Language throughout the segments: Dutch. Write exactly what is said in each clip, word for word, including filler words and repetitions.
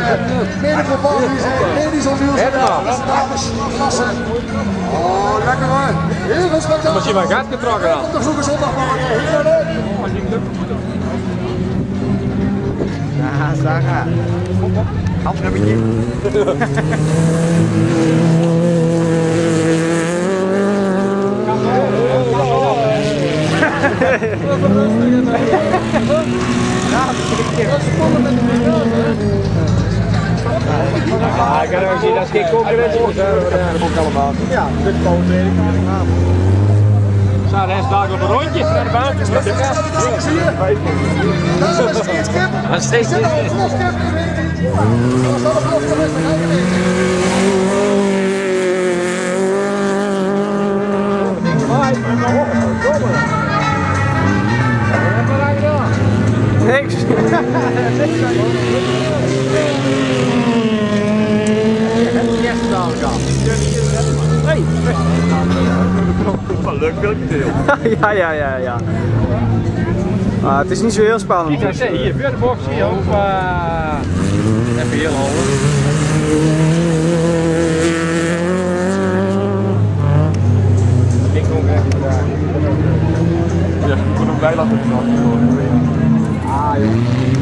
medical parties en medisch ontwiels. Dames, klassen. Oh, lekker hoor. Heel veel spektakel. Misschien wel gaat getrokken dan. Onderzoeken zondagmorgen. Heel leuk. Ja, Sarah. Handrubbetje. Ja, ik kan ook zien, dat is geen concurrentie. Ook allemaal. Ja, de kooltraining. Zo, hij is daar op een rondje naar de baan. Dat is een schietskip. Dat is steeds Zit er al een vlogskip in, weet je niet. Als dat een vlogskip is, dan ga je Niks. Hey! Wat leuk filmpje. Ja, ja, ja, ja. Ah, het is niet zo heel spannend. Ik zou zeggen, hier, voor de box, zie je ook. Even heel hoog. Ik kom even vandaag. Ja, ik moet hem bij laten doen. Ah, ja.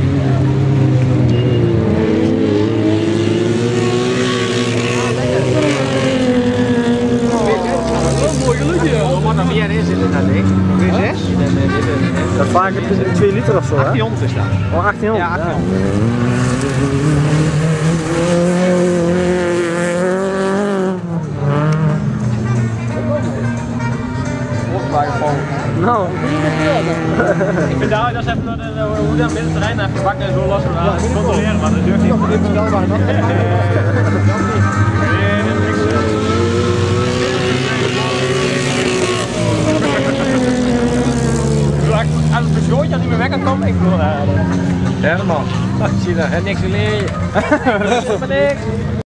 Meer is het dat ding. W zes? Dat is vaak twee liter of zo, hè? achttienhonderd is dat. Oh, achttienhonderd? Ja, achttienhonderd. Nou. Ik vind daar, dat is even de, de, hoe dat midden terrein even bakken en zo los te controleren, maar dat durft niet. Nog niet verstelbaar nog. Als het beschooitje niet meer weg kan komen, ik wil naar. Herman, zie je daar, niks geleerd. Niks.